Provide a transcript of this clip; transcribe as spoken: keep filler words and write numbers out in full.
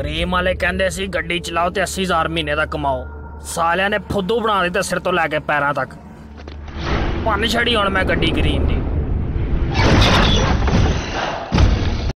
Cream ਵਾਲੇ ਕਹਿੰਦੇ ਸੀ ਗੱਡੀ ਚਲਾਓ ਤੇ अस्सी हज़ार ਮਹੀਨੇ ਦਾ ਕਮਾਓ। ਸਾਲਿਆਂ ਨੇ ਫੁੱਦੂ ਬਣਾ ਦਿੱਤਾ ਸਿਰ ਤੋਂ ਲੈ ਕੇ ਪੈਰਾਂ ਤੱਕ। ਭੰਨ ਛੜੀ ਹੁਣ ਮੈਂ ਗੱਡੀ ਕਰੀਮ ਦੀ।